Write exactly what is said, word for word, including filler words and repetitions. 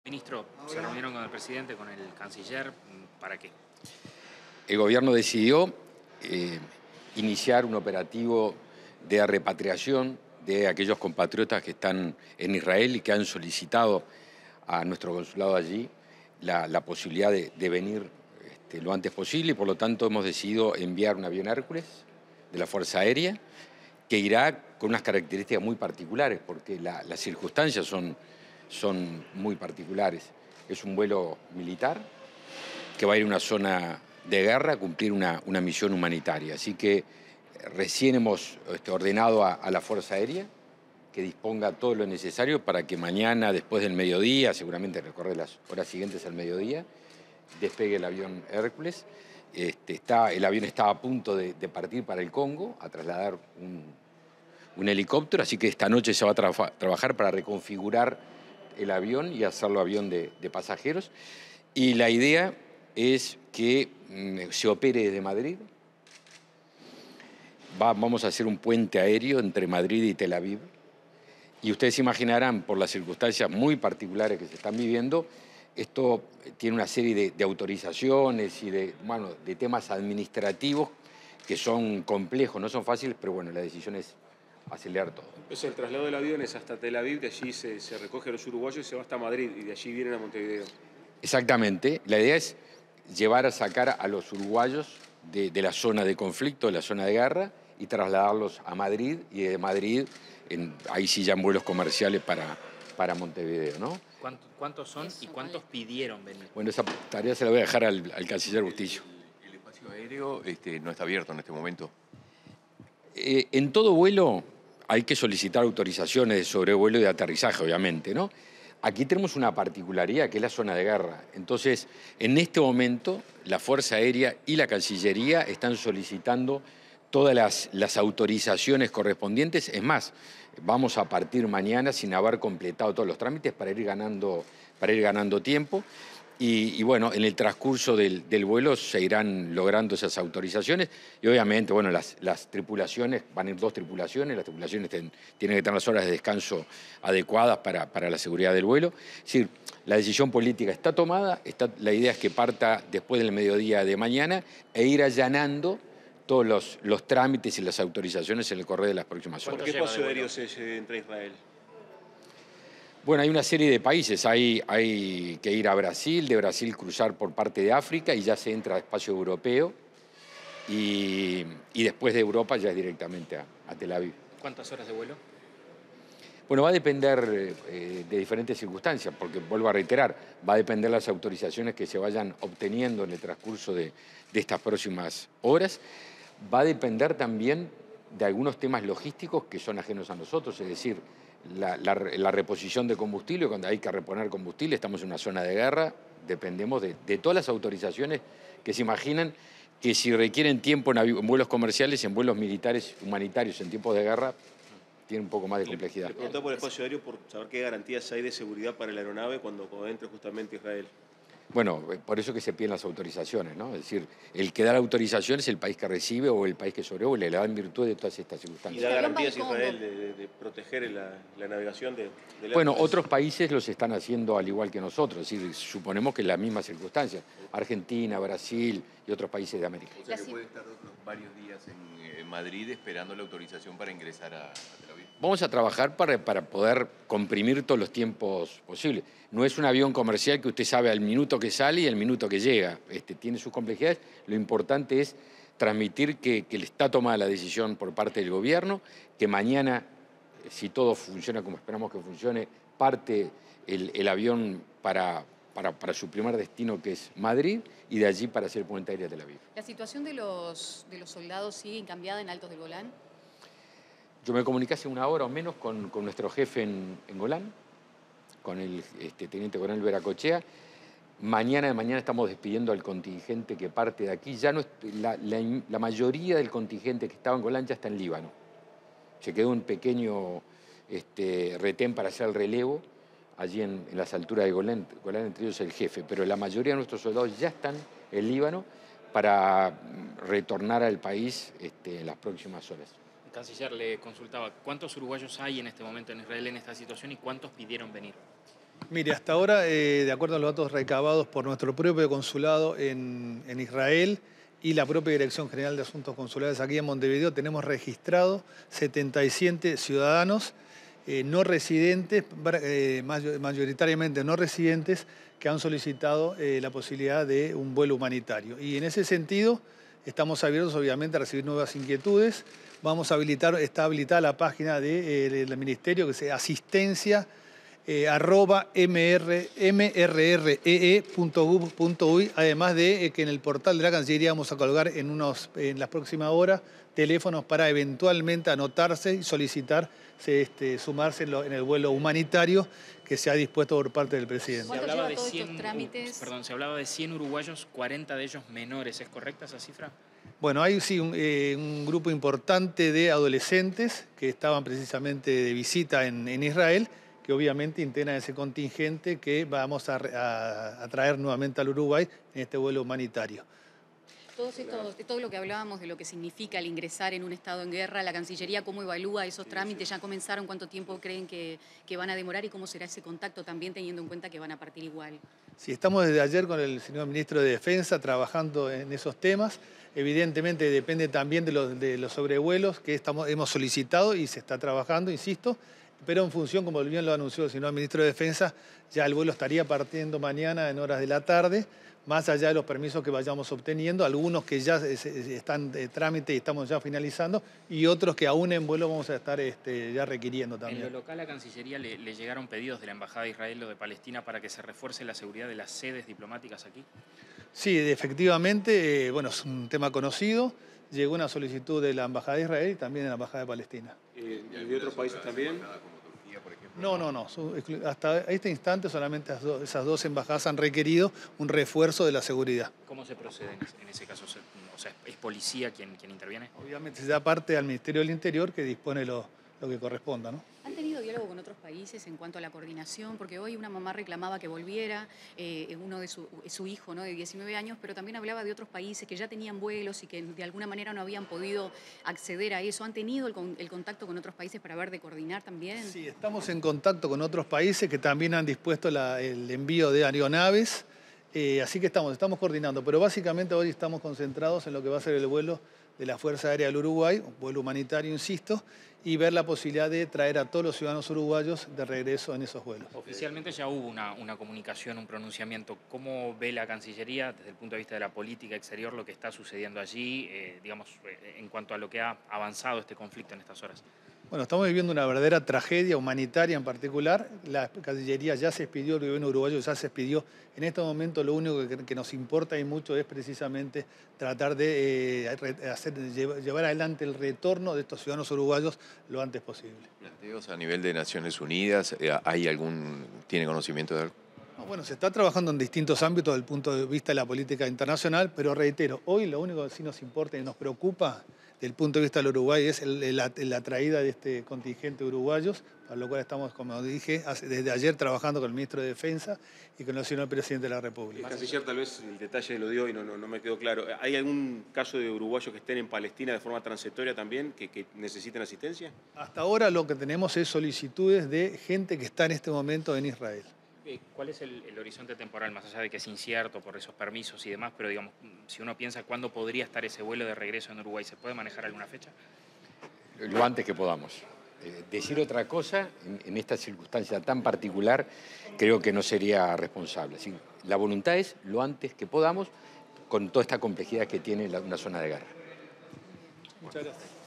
Ministro, se reunieron con el presidente, con el canciller, ¿para qué? El gobierno decidió eh, iniciar un operativo de repatriación de aquellos compatriotas que están en Israel y que han solicitado a nuestro consulado allí la, la posibilidad de, de venir este, lo antes posible, y por lo tanto hemos decidido enviar un avión Hércules de la Fuerza Aérea que irá con unas características muy particulares, porque la, las circunstancias son, son muy particulares. Es un vuelo militar que va a ir a una zona de guerra a cumplir una, una misión humanitaria. Así que recién hemos este, ordenado a, a la Fuerza Aérea que disponga todo lo necesario para que mañana, después del mediodía, seguramente recorre las horas siguientes al mediodía, despegue el avión Hércules. Este, está, el avión está a punto de, de partir para el Congo, a trasladar un, un helicóptero, así que esta noche se va a tra trabajar para reconfigurar el avión y hacerlo avión de, de pasajeros. Y la idea es que mm, se opere desde Madrid. Va, vamos a hacer un puente aéreo entre Madrid y Tel Aviv. Y ustedes se imaginarán, por las circunstancias muy particulares que se están viviendo, esto tiene una serie de, de autorizaciones y de, bueno, de temas administrativos que son complejos, no son fáciles, pero bueno, la decisión es acelerar todo. Eso, el traslado del avión es hasta Tel Aviv, de allí se, se recoge a los uruguayos y se va hasta Madrid, y de allí vienen a Montevideo. Exactamente. La idea es llevar a sacar a los uruguayos de, de la zona de conflicto, de la zona de guerra, y trasladarlos a Madrid, y de Madrid, en, ahí sí ya en vuelos comerciales para, para Montevideo, ¿no? ¿Cuánto, ¿Cuántos son y cuántos pidieron venir? Bueno, esa tarea se la voy a dejar al, al canciller Bustillo. El, el espacio aéreo este, no está abierto en este momento. Eh, en todo vuelo hay que solicitar autorizaciones de sobrevuelo y de aterrizaje, obviamente, ¿no? Aquí tenemos una particularidad, que es la zona de guerra. Entonces, en este momento, la Fuerza Aérea y la Cancillería están solicitando todas las, las autorizaciones correspondientes. Es más, vamos a partir mañana sin haber completado todos los trámites para ir ganando, para ir ganando tiempo. Y, y bueno, en el transcurso del, del vuelo se irán logrando esas autorizaciones, y obviamente, bueno, las, las tripulaciones, van a ir dos tripulaciones, las tripulaciones ten, tienen que tener las horas de descanso adecuadas para, para la seguridad del vuelo. Es decir, la decisión política está tomada, está, la idea es que parta después del mediodía de mañana e ir allanando todos los, los trámites y las autorizaciones en el correo de las próximas horas. ¿Por qué espacio aéreo se entra a Israel? Bueno, hay una serie de países, hay, hay que ir a Brasil, de Brasil cruzar por parte de África y ya se entra a espacio europeo, y, y después de Europa ya es directamente a, a Tel Aviv. ¿Cuántas horas de vuelo? Bueno, va a depender eh, de diferentes circunstancias, porque vuelvo a reiterar, va a depender de las autorizaciones que se vayan obteniendo en el transcurso de, de estas próximas horas. Va a depender también de algunos temas logísticos que son ajenos a nosotros, es decir, La, la, la reposición de combustible, cuando hay que reponer combustible, estamos en una zona de guerra, dependemos de, de todas las autorizaciones que se imaginan que si requieren tiempo en, en vuelos comerciales, en vuelos militares humanitarios, en tiempos de guerra, tiene un poco más de complejidad. Le preguntaba por el espacio aéreo por saber qué garantías hay de seguridad para la aeronave cuando, cuando entre justamente a Israel. Bueno, por eso que se piden las autorizaciones, ¿no? Es decir, el que da la autorización es el país que recibe o el país que sobrevuela, le da en virtud de todas estas circunstancias. ¿Y da garantías a Israel de, de, de proteger la, la navegación de, de la Bueno, empresa? otros países los están haciendo al igual que nosotros, es decir, suponemos que en las mismas circunstancias. Argentina, Brasil y otros países de América. O sea que puede estar otros varios días en, en Madrid esperando la autorización para ingresar a, a Tel Aviv. Vamos a trabajar para, para poder comprimir todos los tiempos posibles. No es un avión comercial que usted sabe al minuto que sale y al minuto que llega. Este, tiene sus complejidades. Lo importante es transmitir que, que le está tomada la decisión por parte del gobierno, que mañana, si todo funciona como esperamos que funcione, parte el, el avión para, para, para su primer destino, que es Madrid, y de allí para hacer puente aéreo a Tel Aviv. ¿La situación de los, de los soldados sigue incambiada en Altos del Golán? Yo me comuniqué hace una hora o menos con, con nuestro jefe en, en Golán, con el este, teniente coronel Veracochea. Mañana de mañana estamos despidiendo al contingente que parte de aquí. Ya no es, la, la, la mayoría del contingente que estaba en Golán ya está en Líbano. Se quedó un pequeño este, retén para hacer el relevo allí en, en las alturas de Golán, Golán, entre ellos el jefe. Pero la mayoría de nuestros soldados ya están en Líbano para retornar al país este, en las próximas horas. El canciller le consultaba, ¿cuántos uruguayos hay en este momento en Israel en esta situación y cuántos pidieron venir? Mire, hasta ahora, eh, de acuerdo a los datos recabados por nuestro propio consulado en, en Israel y la propia Dirección General de Asuntos Consulares aquí en Montevideo, tenemos registrado setenta y siete ciudadanos eh, no residentes, eh, mayoritariamente no residentes, que han solicitado eh, la posibilidad de un vuelo humanitario. Y en ese sentido, estamos abiertos obviamente a recibir nuevas inquietudes. Vamos a habilitar, está habilitada la página de, eh, del Ministerio, que es asistencia eh, arroba mrree punto gov punto uy, además de eh, que en el portal de la Cancillería vamos a colgar en, unos, en las próximas horas teléfonos para eventualmente anotarse y solicitar este, sumarse en, lo, en el vuelo humanitario que se ha dispuesto por parte del presidente. Se hablaba de cien, perdón, se hablaba de cien uruguayos, cuarenta de ellos menores. ¿Es correcta esa cifra? Bueno, hay sí un, eh, un grupo importante de adolescentes que estaban precisamente de visita en, en Israel, que obviamente integran ese contingente que vamos a, a, a traer nuevamente al Uruguay en este vuelo humanitario. Todo, esto, todo lo que hablábamos de lo que significa el ingresar en un estado en guerra, la Cancillería, ¿cómo evalúa esos trámites? ¿Ya comenzaron? ¿Cuánto tiempo creen que, que van a demorar? ¿Y cómo será ese contacto también teniendo en cuenta que van a partir igual? Sí, estamos desde ayer con el señor Ministro de Defensa trabajando en esos temas. Evidentemente depende también de los, de los sobrevuelos que estamos, hemos solicitado y se está trabajando, insisto, pero en función, como bien lo anunció el señor Ministro de Defensa, ya el vuelo estaría partiendo mañana en horas de la tarde, más allá de los permisos que vayamos obteniendo, algunos que ya están de trámite y estamos ya finalizando, y otros que aún en vuelo vamos a estar este, ya requiriendo también. En lo local a Cancillería le, le llegaron pedidos de la Embajada de Israel o de Palestina para que se refuerce la seguridad de las sedes diplomáticas aquí. Sí, efectivamente, eh, bueno, es un tema conocido. Llegó una solicitud de la Embajada de Israel y también de la Embajada de Palestina. Eh, ¿De otros países también? No, no, no. Hasta este instante solamente esas dos embajadas han requerido un refuerzo de la seguridad. ¿Cómo se procede en ese caso? O sea, ¿es policía quien, quien interviene? Obviamente se da parte al Ministerio del Interior que dispone lo, lo que corresponda, ¿no? ¿Han tenido diálogo con otros países en cuanto a la coordinación? Porque hoy una mamá reclamaba que volviera, eh, uno de su, su hijo, ¿no?, de diecinueve años, pero también hablaba de otros países que ya tenían vuelos y que de alguna manera no habían podido acceder a eso. ¿Han tenido el, el contacto con otros países para ver de coordinar también? Sí, estamos en contacto con otros países que también han dispuesto la, el envío de aeronaves, eh, así que estamos, estamos coordinando, pero básicamente hoy estamos concentrados en lo que va a ser el vuelo de la Fuerza Aérea del Uruguay, un vuelo humanitario, insisto, y ver la posibilidad de traer a todos los ciudadanos uruguayos de regreso en esos vuelos. Oficialmente ya hubo una, una comunicación, un pronunciamiento. ¿Cómo ve la Cancillería, desde el punto de vista de la política exterior, lo que está sucediendo allí, eh, digamos, en cuanto a lo que ha avanzado este conflicto en estas horas? Bueno, estamos viviendo una verdadera tragedia humanitaria en particular. La Cancillería ya se expidió, el gobierno uruguayo ya se expidió. En este momento lo único que, que nos importa y mucho es precisamente tratar de eh, hacer, llevar adelante el retorno de estos ciudadanos uruguayos lo antes posible. ¿Planteos a nivel de Naciones Unidas? ¿Hay algún, tiene conocimiento de algo? Bueno, se está trabajando en distintos ámbitos desde el punto de vista de la política internacional, pero reitero, hoy lo único que sí nos importa y nos preocupa desde el punto de vista del Uruguay es el, el, la traída de este contingente de uruguayos, para lo cual estamos, como dije, desde ayer trabajando con el Ministro de Defensa y con el señor Presidente de la República. El canciller tal vez el detalle lo dio y no, no, no me quedó claro. ¿Hay algún caso de uruguayos que estén en Palestina de forma transitoria también, que, que necesiten asistencia? Hasta ahora lo que tenemos es solicitudes de gente que está en este momento en Israel. ¿Cuál es el, el horizonte temporal, más allá de que es incierto por esos permisos y demás, pero digamos, si uno piensa cuándo podría estar ese vuelo de regreso en Uruguay, ¿se puede manejar alguna fecha? Lo antes que podamos. Eh, decir otra cosa en, en esta circunstancia tan particular creo que no sería responsable. Así, la voluntad es lo antes que podamos con toda esta complejidad que tiene la, una zona de guerra. Muchas gracias.